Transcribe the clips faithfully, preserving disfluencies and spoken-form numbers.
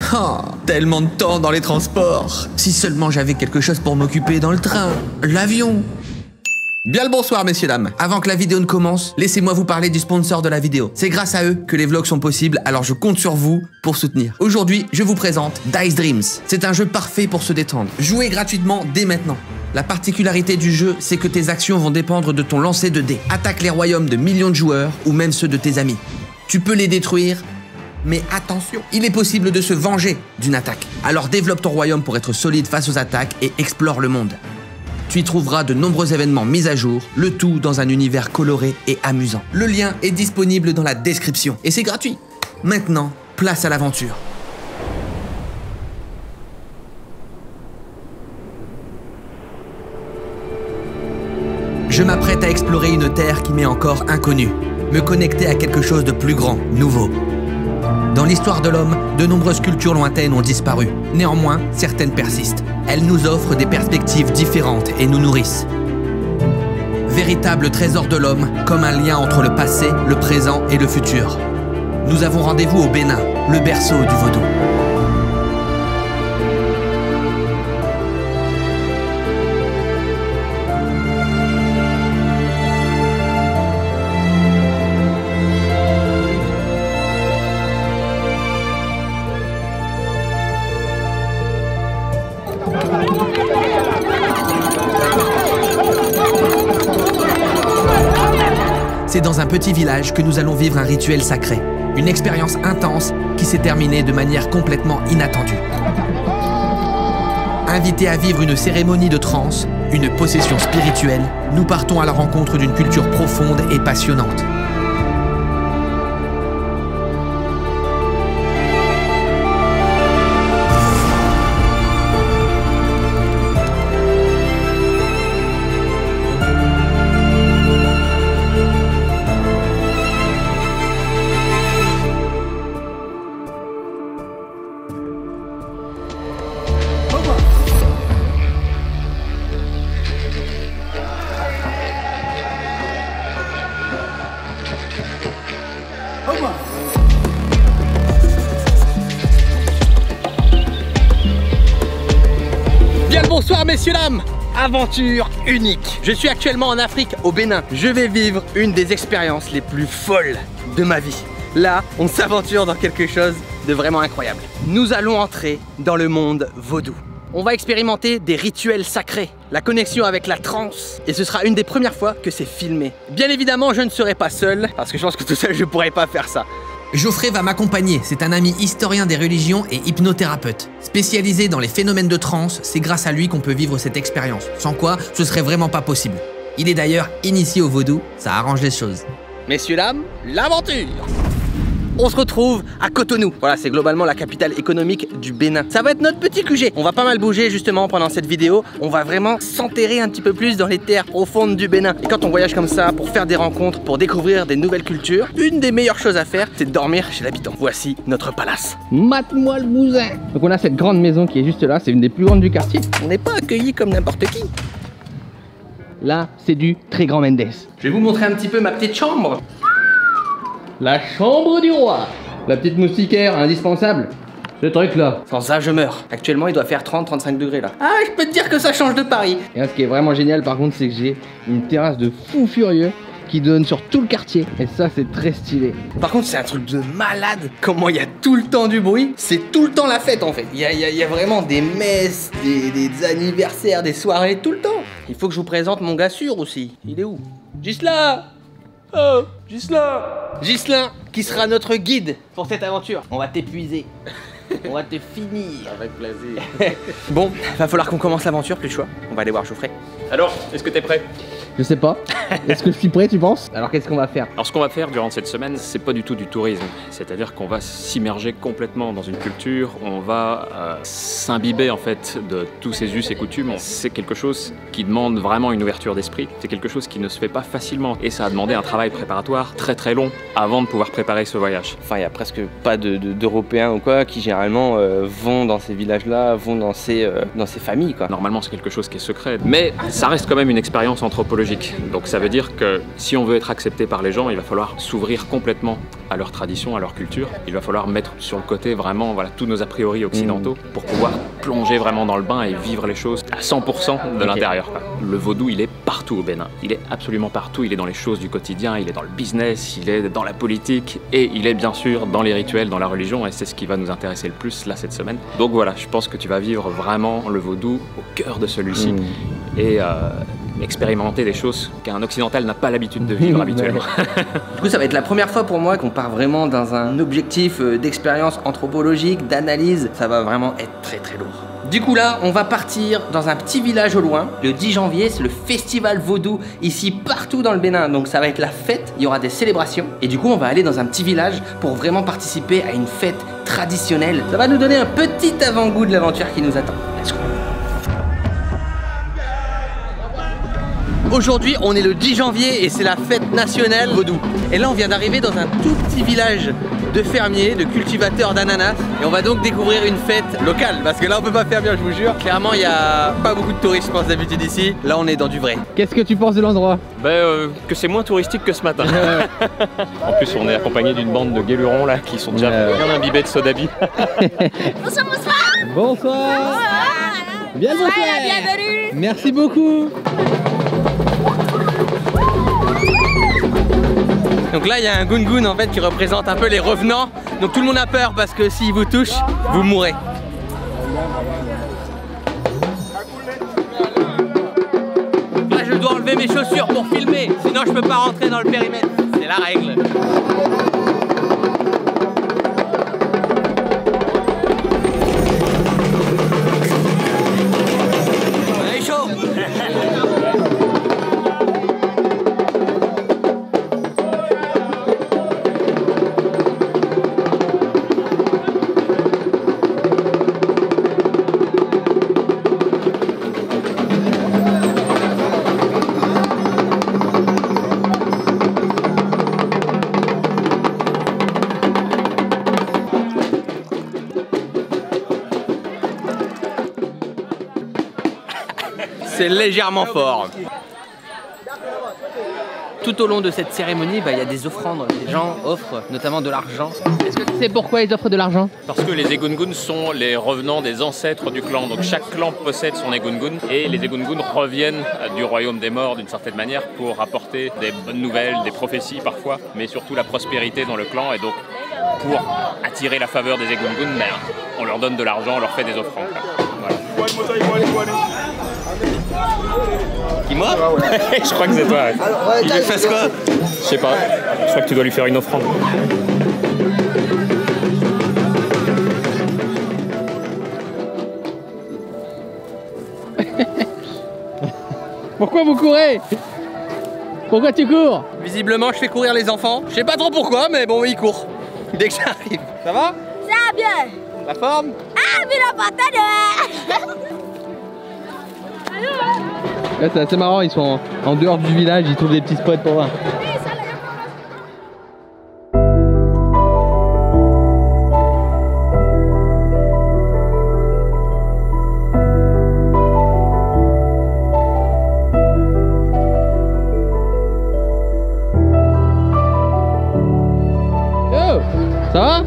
Oh, tellement de temps dans les transports. Si seulement j'avais quelque chose pour m'occuper dans le train, l'avion. Bien le bonsoir messieurs dames. Avant que la vidéo ne commence, laissez-moi vous parler du sponsor de la vidéo. C'est grâce à eux que les vlogs sont possibles, alors je compte sur vous pour soutenir. Aujourd'hui, je vous présente Dice Dreams. C'est un jeu parfait pour se détendre. Jouez gratuitement dès maintenant. La particularité du jeu, c'est que tes actions vont dépendre de ton lancer de dés. Attaque les royaumes de millions de joueurs ou même ceux de tes amis. Tu peux les détruire, mais attention, il est possible de se venger d'une attaque. Alors développe ton royaume pour être solide face aux attaques et explore le monde. Tu y trouveras de nombreux événements mis à jour, le tout dans un univers coloré et amusant. Le lien est disponible dans la description et c'est gratuit. Maintenant, place à l'aventure. Je m'apprête à explorer une terre qui m'est encore inconnue, me connecter à quelque chose de plus grand, nouveau. Dans l'histoire de l'homme, de nombreuses cultures lointaines ont disparu. Néanmoins, certaines persistent. Elles nous offrent des perspectives différentes et nous nourrissent. Véritable trésor de l'homme, comme un lien entre le passé, le présent et le futur. Nous avons rendez-vous au Bénin, le berceau du vaudou. C'est dans un petit village que nous allons vivre un rituel sacré. Une expérience intense qui s'est terminée de manière complètement inattendue. Invités à vivre une cérémonie de transe, une possession spirituelle, nous partons à la rencontre d'une culture profonde et passionnante. Bien le bonsoir messieurs dames. Aventure unique. Je suis actuellement en Afrique, au Bénin. Je vais vivre une des expériences les plus folles de ma vie. Là, on s'aventure dans quelque chose de vraiment incroyable. Nous allons entrer dans le monde vaudou. On va expérimenter des rituels sacrés, la connexion avec la transe, et ce sera une des premières fois que c'est filmé. Bien évidemment, je ne serai pas seul, parce que je pense que tout seul, je pourrais pas faire ça. Geoffrey va m'accompagner, c'est un ami historien des religions et hypnothérapeute. Spécialisé dans les phénomènes de transe, c'est grâce à lui qu'on peut vivre cette expérience, sans quoi ce serait vraiment pas possible. Il est d'ailleurs initié au vaudou, ça arrange les choses. Messieurs, dames, l'aventure! On se retrouve à Cotonou. Voilà, c'est globalement la capitale économique du Bénin. Ça va être notre petit Q G. On va pas mal bouger justement pendant cette vidéo. On va vraiment s'enterrer un petit peu plus dans les terres profondes du Bénin. Et quand on voyage comme ça, pour faire des rencontres, pour découvrir des nouvelles cultures, une des meilleures choses à faire, c'est de dormir chez l'habitant. Voici notre palace. Mate-moi le bousin. Donc on a cette grande maison qui est juste là, c'est une des plus grandes du quartier. On n'est pas accueillis comme n'importe qui. Là, c'est du très grand Mendes. Je vais vous montrer un petit peu ma petite chambre. La chambre du roi. La petite moustiquaire indispensable. Ce truc là. Sans ça je meurs. Actuellement il doit faire trente à trente-cinq degrés là. Ah, je peux te dire que ça change de Paris. Et là, ce qui est vraiment génial par contre, c'est que j'ai une terrasse de fou furieux qui donne sur tout le quartier. Et ça c'est très stylé. Par contre c'est un truc de malade. Comment il y a tout le temps du bruit. C'est tout le temps la fête en fait. Il y a, il y a, il y a vraiment des messes, des, des anniversaires, des soirées tout le temps. Il faut que je vous présente mon gars sûr aussi. Il est où? Gisela. Oh, Ghislain Ghislain, qui sera notre guide pour cette aventure. On va t'épuiser. On va te finir. Avec plaisir. Bon, va falloir qu'on commence l'aventure, plus le choix. On va aller voir Geoffrey. Alors, est-ce que t'es prêt? Je sais pas. Est-ce que je suis prêt, tu penses? Alors qu'est-ce qu'on va faire? Alors ce qu'on va faire durant cette semaine, c'est pas du tout du tourisme. C'est-à-dire qu'on va s'immerger complètement dans une culture, on va euh, s'imbiber en fait de tous ces us et coutumes. C'est quelque chose qui demande vraiment une ouverture d'esprit. C'est quelque chose qui ne se fait pas facilement. Et ça a demandé un travail préparatoire très très long avant de pouvoir préparer ce voyage. Enfin, il n'y a presque pas de, de, d'Européens ou quoi qui généralement euh, vont dans ces villages-là, vont dans ces, euh, dans ces familles quoi. Normalement c'est quelque chose qui est secret, mais ça reste quand même une expérience anthropologique anthropologique. Donc ça veut dire que si on veut être accepté par les gens, il va falloir s'ouvrir complètement à leur tradition, à leur culture. Il va falloir mettre sur le côté vraiment voilà, tous nos a priori occidentaux mmh. pour pouvoir plonger vraiment dans le bain et vivre les choses à cent pour cent de okay. l'intérieur. Le vaudou, il est partout au Bénin. Il est absolument partout. Il est dans les choses du quotidien, il est dans le business, il est dans la politique et il est bien sûr dans les rituels, dans la religion et c'est ce qui va nous intéresser le plus là cette semaine. Donc voilà, je pense que tu vas vivre vraiment le vaudou au cœur de celui-ci mmh. et euh, expérimenter des choses qu'un occidental n'a pas l'habitude de vivre habituellement. Du coup, ça va être la première fois pour moi qu'on part vraiment dans un objectif d'expérience anthropologique, d'analyse. Ça va vraiment être très très lourd. Du coup là, on va partir dans un petit village au loin. Le dix janvier, c'est le festival vaudou ici partout dans le Bénin. Donc ça va être la fête, il y aura des célébrations. Et du coup, on va aller dans un petit village pour vraiment participer à une fête traditionnelle. Ça va nous donner un petit avant-goût de l'aventure qui nous attend. Let's go. Aujourd'hui, on est le dix janvier et c'est la fête nationale vaudou. Et là, on vient d'arriver dans un tout petit village de fermiers, de cultivateurs d'ananas. Et on va donc découvrir une fête locale. Parce que là, on peut pas faire bien, je vous jure. Clairement, il n'y a pas beaucoup de touristes, je pense, d'habitude ici. Là, on est dans du vrai. Qu'est-ce que tu penses de l'endroit? Ben, euh, que c'est moins touristique que ce matin. En plus, on est accompagné d'une bande de guélurons là qui sont déjà euh... bien imbibés de sodabi. Bonsoir, bonsoir. Bonsoir. Bien bonsoir. Bienvenue. Merci beaucoup. Donc là il y a un gungun en fait qui représente un peu les revenants. Donc tout le monde a peur parce que s'il vous touche, vous mourrez. Là je dois enlever mes chaussures pour filmer, sinon je peux pas rentrer dans le périmètre. C'est la règle. On est chaud. C'est légèrement fort. Tout au long de cette cérémonie, bah, y a des offrandes. Les gens offrent notamment de l'argent. Est-ce que tu sais pourquoi ils offrent de l'argent? Parce que les egungun sont les revenants des ancêtres du clan. Donc chaque clan possède son egungun et les egungun reviennent du royaume des morts d'une certaine manière pour apporter des bonnes nouvelles, des prophéties parfois, mais surtout la prospérité dans le clan. Et donc pour attirer la faveur des egungun, ben, on leur donne de l'argent, on leur fait des offrandes. Voilà. Qui moi? Je crois que c'est toi. Ouais. Il lui fasse quoi? Je sais pas. Je crois que tu dois lui faire une offrande. Pourquoi vous courez? Pourquoi tu cours? Visiblement, je fais courir les enfants. Je sais pas trop pourquoi, mais bon, ils courent. Dès que j'arrive. Ça va? Ça va bien. La forme? Ah, mais la patate. Ouais, c'est assez marrant, ils sont en, en dehors du village, ils trouvent des petits spots pour voir. Oh, ça va?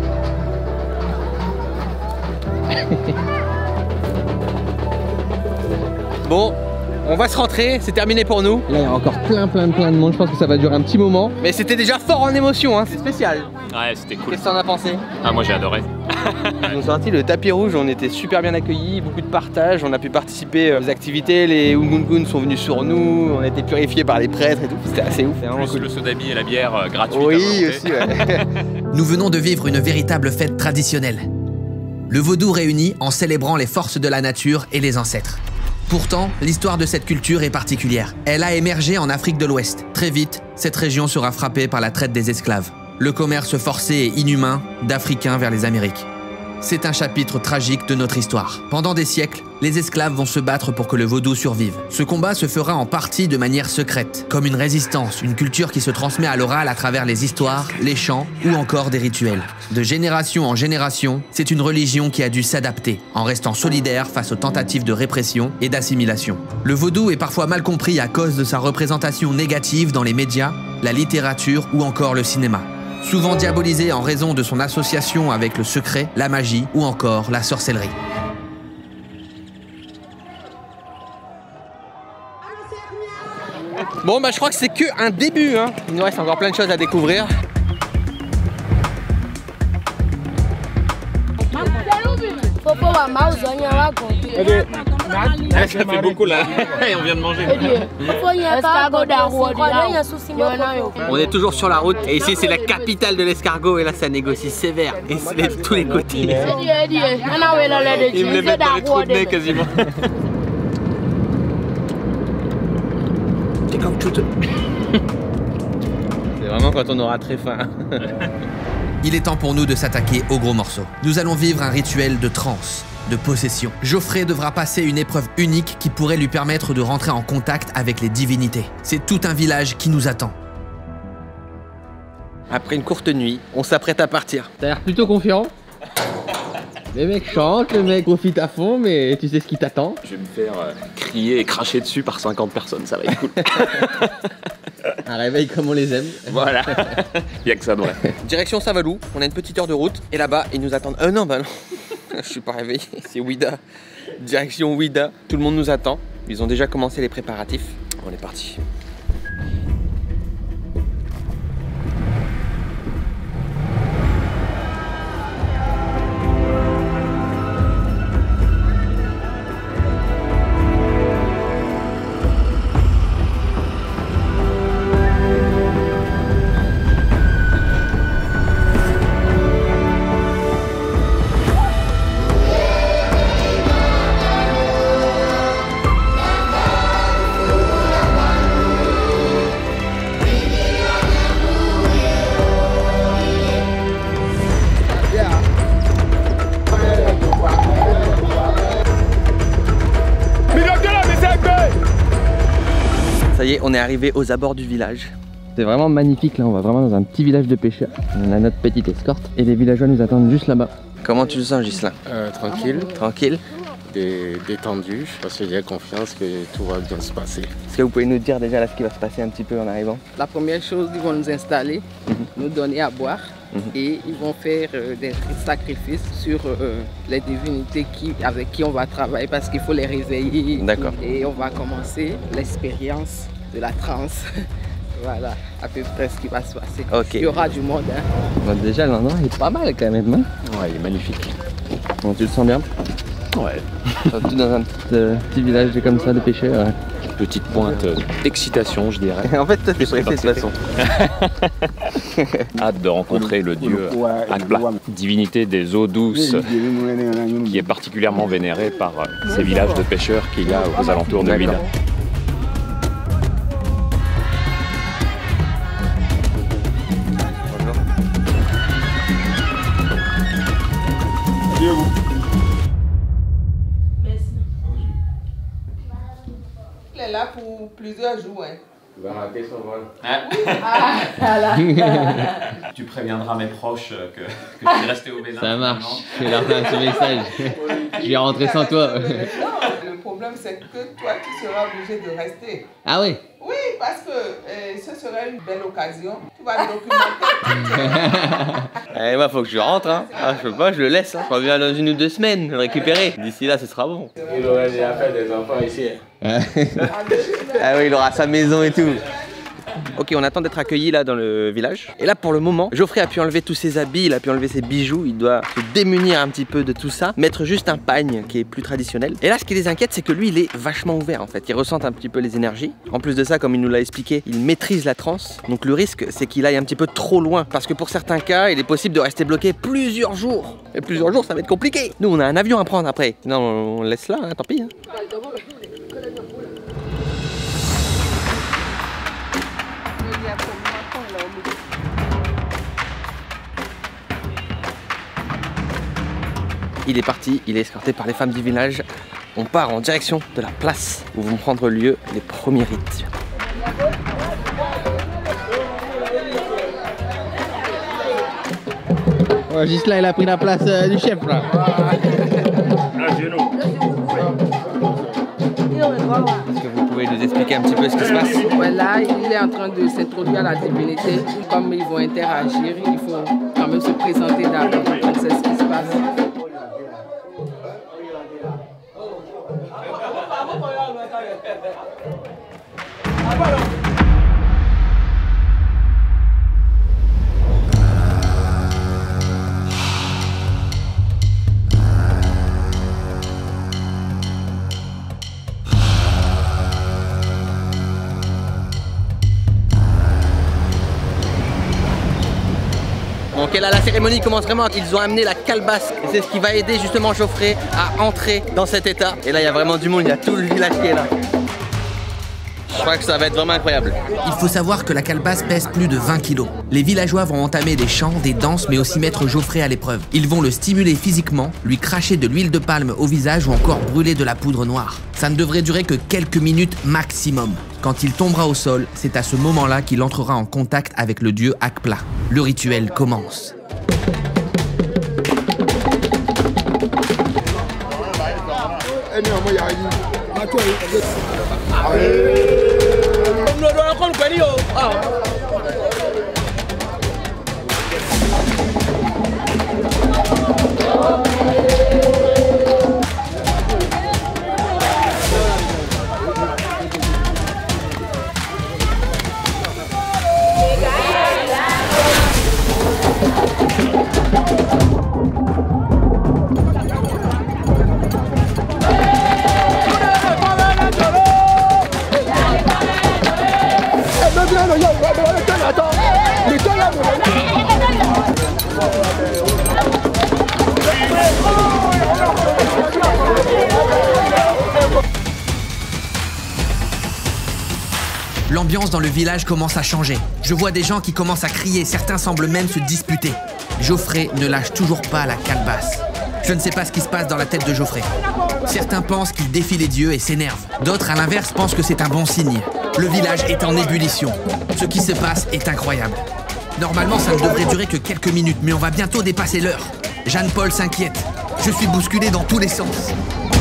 Bon, on va se rentrer, c'est terminé pour nous. Là il y a encore plein plein plein de monde, je pense que ça va durer un petit moment. Mais c'était déjà fort en émotion, hein. C'est spécial. Ouais, c'était cool. Qu'est-ce que t'en as pensé? Ah, moi j'ai adoré. Ils ont sorti le tapis rouge, on était super bien accueillis, beaucoup de partage, on a pu participer aux activités, les Ungungun sont venus sur nous, on a été purifiés par les prêtres et tout, c'était assez ouf. Plus cool. Le sodabi et la bière euh, gratuite. Oui, aussi, ouais. Nous venons de vivre une véritable fête traditionnelle. Le vaudou réuni en célébrant les forces de la nature et les ancêtres. Pourtant, l'histoire de cette culture est particulière. Elle a émergé en Afrique de l'Ouest. Très vite, cette région sera frappée par la traite des esclaves. Le commerce forcé et inhumain d'Africains vers les Amériques. C'est un chapitre tragique de notre histoire. Pendant des siècles, les esclaves vont se battre pour que le vaudou survive. Ce combat se fera en partie de manière secrète, comme une résistance, une culture qui se transmet à l'oral à travers les histoires, les chants ou encore des rituels. De génération en génération, c'est une religion qui a dû s'adapter, en restant solidaire face aux tentatives de répression et d'assimilation. Le vaudou est parfois mal compris à cause de sa représentation négative dans les médias, la littérature ou encore le cinéma. Souvent diabolisé en raison de son association avec le secret, la magie ou encore la sorcellerie. Bon bah je crois que c'est que un début hein. Il nous reste encore plein de choses à découvrir. Ça fait beaucoup là. Et on vient de manger. On est toujours sur la route et ici c'est la capitale de l'escargot et là ça négocie sévère et c'est de tous les côtés. Ils me les mettent dans les trous de nez quasiment. C'est comme tout. C'est vraiment quand on aura très faim. Il est temps pour nous de s'attaquer aux gros morceaux. Nous allons vivre un rituel de transe, de possession. Geoffrey devra passer une épreuve unique qui pourrait lui permettre de rentrer en contact avec les divinités. C'est tout un village qui nous attend. Après une courte nuit, on s'apprête à partir. T'as l'air plutôt confiant. Les mecs chantent, le mec profite à fond, mais tu sais ce qui t'attend. Je vais me faire euh, crier et cracher dessus par cinquante personnes, ça va être cool. Un réveil comme on les aime. Voilà, il y a que ça de vrai. Direction Saint-Valoux, on a une petite heure de route et là-bas ils nous attendent. Euh non bah non, je suis pas réveillé, c'est Ouida. Direction Ouida, tout le monde nous attend. Ils ont déjà commencé les préparatifs. On est parti. Ça y est, on est arrivé aux abords du village. C'est vraiment magnifique là, on va vraiment dans un petit village de pêcheurs. On a notre petite escorte et les villageois nous attendent juste là-bas. Comment tu le sens, Ghislain? euh, Tranquille, Tranquille. dé détendu, parce que j'ai confiance que tout va bien se passer. Est-ce que vous pouvez nous dire déjà là ce qui va se passer un petit peu en arrivant? La première chose, ils vont nous installer, Mhm. nous donner à boire Mhm. et ils vont faire euh, des sacrifices sur euh, les divinités qui, avec qui on va travailler parce qu'il faut les réveiller. D'accord. Et on va commencer l'expérience de la transe. Voilà, à peu près ce qui va se passer. Ok. Il y aura du monde. Hein. Bon, déjà l'endroit est pas mal quand même. Hein, Ouais, il est magnifique. bon, tu le sens bien? Ouais. Surtout dans un petit, euh, petit village comme ça de pêcheurs. Ouais. Petite pointe d'excitation, je dirais. En fait, toi, t'es pressé de toute façon. Hâte de rencontrer le dieu Akbla, divinité des eaux douces, qui est particulièrement vénérée par euh, ces villages de pêcheurs qu'il y a aux alentours de Ouida. Il est là pour plusieurs jours. Hein. Tu vas rater son vol. Ah, voilà. Tu préviendras mes proches que, que je suis resté au Bénin. Ça marche, je vais leur faire un petit message. Je vais rentrer sans toi. Non, le problème c'est que toi tu seras obligé de rester. Ah oui? Oui, parce que euh, ce serait une belle occasion. Tu vas documenter. Eh, moi, faut que je rentre. Hein. Ah, je peux pas, je le laisse. Hein. Je reviens dans une ou deux semaines, le récupérer. D'ici là, ce sera bon. Il aurait déjà fait des enfants ici. Ah oui, il aura sa maison et tout. Ok, on attend d'être accueillis là dans le village. Et là, pour le moment, Geoffrey a pu enlever tous ses habits, il a pu enlever ses bijoux. Il doit se démunir un petit peu de tout ça, mettre juste un pagne qui est plus traditionnel. Et là, ce qui les inquiète, c'est que lui, il est vachement ouvert en fait. Il ressent un petit peu les énergies. En plus de ça, comme il nous l'a expliqué, il maîtrise la transe. Donc le risque, c'est qu'il aille un petit peu trop loin. Parce que pour certains cas, il est possible de rester bloqué plusieurs jours. Et plusieurs jours, ça va être compliqué. Nous, on a un avion à prendre après. Non, on laisse là, hein, tant pis. Hein. il est parti, il est escorté par les femmes du village. On part en direction de la place où vont prendre lieu les premiers rites. Oh, Gisela, il a pris la place euh, du chef là. Est-ce que vous pouvez nous expliquer un petit peu ce qui se passe? Ouais, là, il est en train de s'introduire à la divinité. Comme ils vont interagir, il faut quand même se présenter d'abord. Donc c'est ce qui se passe. Donc là, la cérémonie commence vraiment. Ils ont amené la calebasse et c'est ce qui va aider justement Geoffrey à entrer dans cet état. Et là, il y a vraiment du monde, il y a tout le village qui est là. Je crois que ça va être vraiment incroyable. Il faut savoir que la calebasse pèse plus de vingt kilos. Les villageois vont entamer des chants, des danses, mais aussi mettre Geoffrey à l'épreuve. Ils vont le stimuler physiquement, lui cracher de l'huile de palme au visage ou encore brûler de la poudre noire. Ça ne devrait durer que quelques minutes maximum. Quand il tombera au sol, c'est à ce moment-là qu'il entrera en contact avec le dieu Akpla. Le rituel commence. L'ambiance dans le village commence à changer. Je vois des gens qui commencent à crier, certains semblent même se disputer. Geoffrey ne lâche toujours pas la calebasse. Je ne sais pas ce qui se passe dans la tête de Geoffrey. Certains pensent qu'il défie les dieux et s'énerve. D'autres, à l'inverse, pensent que c'est un bon signe. Le village est en ébullition. Ce qui se passe est incroyable. Normalement, ça ne devrait durer que quelques minutes, mais on va bientôt dépasser l'heure. Jeanne-Paul s'inquiète. Je suis bousculé dans tous les sens.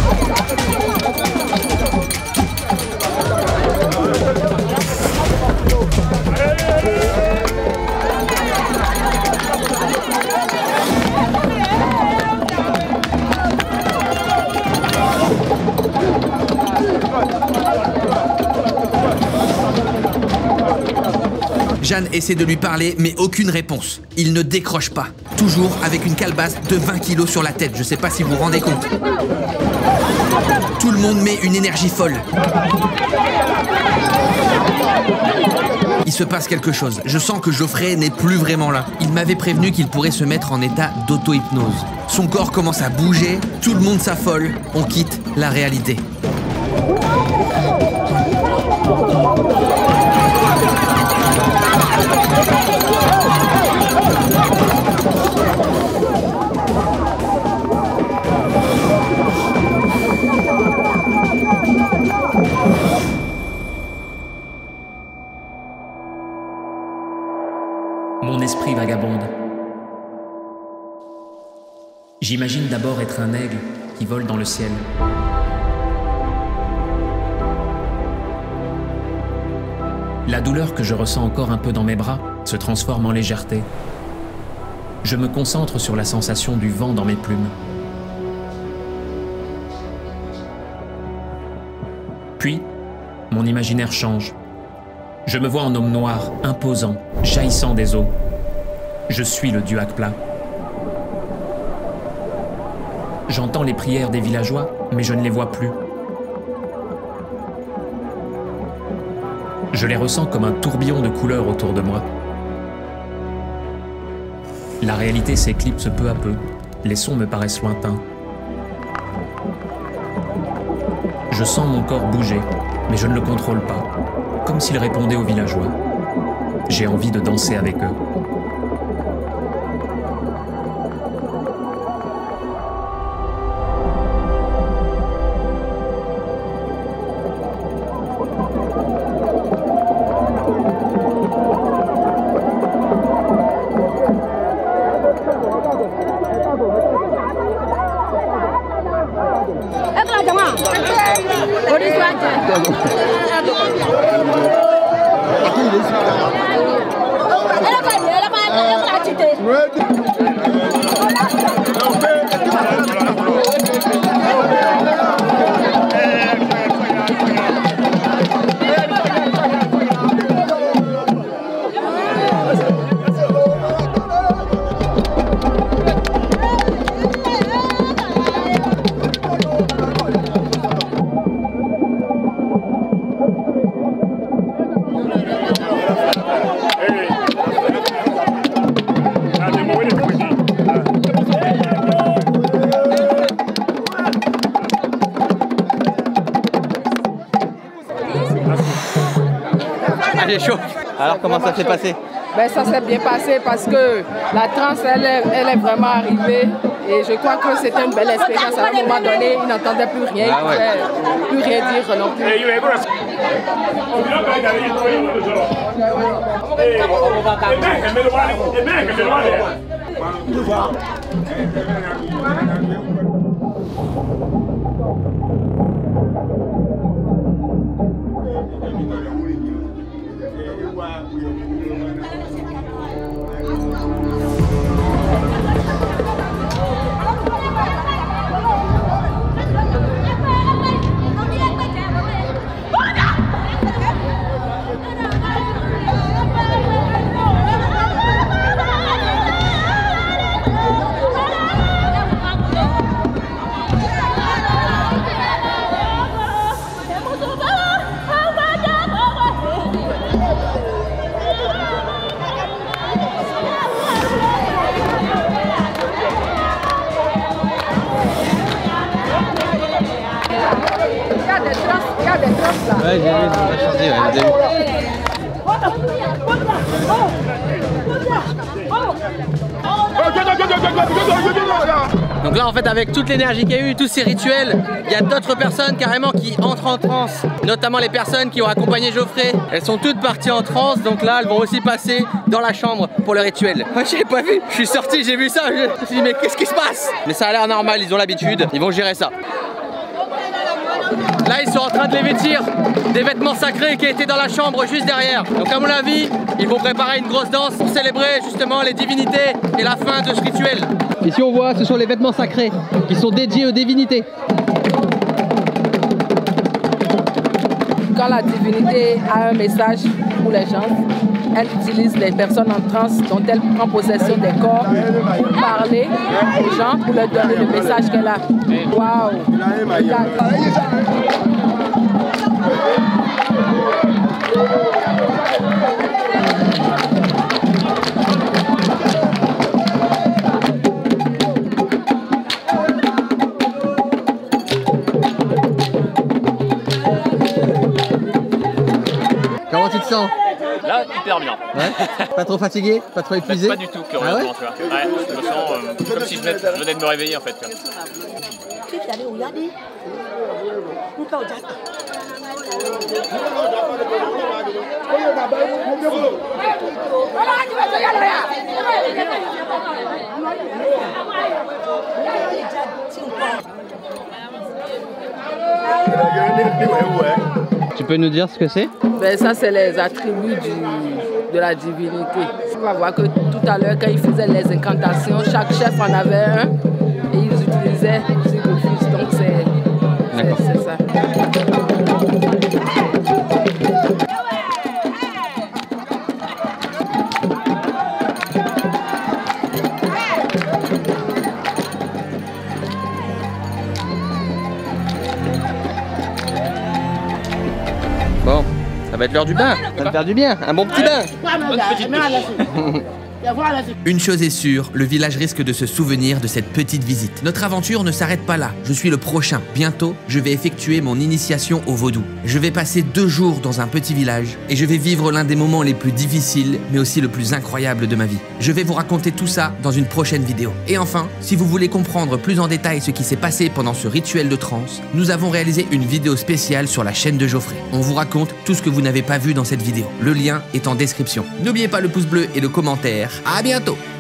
Jeanne essaie de lui parler, mais aucune réponse. Il ne décroche pas. Toujours avec une calebasse de vingt kilos sur la tête. Je sais pas si vous vous rendez compte. Tout le monde met une énergie folle. Il se passe quelque chose. Je sens que Geoffrey n'est plus vraiment là. Il m'avait prévenu qu'il pourrait se mettre en état d'auto-hypnose. Son corps commence à bouger, tout le monde s'affole. On quitte la réalité. Mon esprit vagabonde. J'imagine d'abord être un aigle qui vole dans le ciel. La douleur que je ressens encore un peu dans mes bras se transforme en légèreté. Je me concentre sur la sensation du vent dans mes plumes. Puis, mon imaginaire change. Je me vois en homme noir, imposant, jaillissant des eaux. Je suis le dieu Akpla. J'entends les prières des villageois, mais je ne les vois plus. Je les ressens comme un tourbillon de couleurs autour de moi. La réalité s'éclipse peu à peu. Les sons me paraissent lointains. Je sens mon corps bouger, mais je ne le contrôle pas, comme s'il répondait aux villageois. J'ai envie de danser avec eux. J'ai chaud. Alors comment ça s'est passé? Ben, ça s'est bien passé parce que la transe, elle est, elle est vraiment arrivée et je crois que c'était une belle expérience. À un moment donné, ils n'entendaient plus rien, ils ne Ah ouais. pouvaient plus rien dire non plus. Ouais, j'ai vu, ça a changé, ouais, j'ai vu. Donc là en fait avec toute l'énergie qu'il y a eu, tous ces rituels, il y a d'autres personnes carrément qui entrent en transe, notamment les personnes qui ont accompagné Geoffrey. Elles sont toutes parties en transe, donc là elles vont aussi passer dans la chambre pour le rituel. Oh, j'ai pas vu, je suis sorti, j'ai vu ça, je me suis dit mais qu'est-ce qui se passe? Mais ça a l'air normal, ils ont l'habitude, ils vont gérer ça. Là ils sont en train de les vêtir des vêtements sacrés qui étaient dans la chambre juste derrière. Donc à mon avis, ils vont préparer une grosse danse pour célébrer justement les divinités et la fin de ce rituel. Ici on voit, ce sont les vêtements sacrés qui sont dédiés aux divinités. Quand la divinité a un message pour les gens, elle utilise les personnes en transe dont elle prend possession des corps pour parler aux gens, pour leur donner le message qu'elle a. Waouh! Comment tu te sens? Là, hyper bien. Ouais. Pas trop fatigué? Pas trop épuisé? Pas du tout, curieusement, Ah ouais, tu vois. Ouais, je me sens euh, comme si je venais, je venais de me réveiller en fait. Tu vois. Tu peux nous dire ce que c'est? Ben, ça, c'est les attributs du, de la divinité. On va voir que tout à l'heure, quand ils faisaient les incantations, chaque chef en avait un et ils utilisaient Zygofus. Donc, c'est ça. Bon, ça va être l'heure du bain. Ça va me faire du bien. Un bon petit bain. Bonne petite douche. Une chose est sûre, le village risque de se souvenir de cette petite visite. Notre aventure ne s'arrête pas là, je suis le prochain. Bientôt, je vais effectuer mon initiation au vaudou. Je vais passer deux jours dans un petit village et je vais vivre l'un des moments les plus difficiles, mais aussi le plus incroyable de ma vie. Je vais vous raconter tout ça dans une prochaine vidéo. Et enfin, si vous voulez comprendre plus en détail ce qui s'est passé pendant ce rituel de transe, nous avons réalisé une vidéo spéciale sur la chaîne de Geoffrey. On vous raconte tout ce que vous n'avez pas vu dans cette vidéo. Le lien est en description. N'oubliez pas le pouce bleu et le commentaire. À bientôt!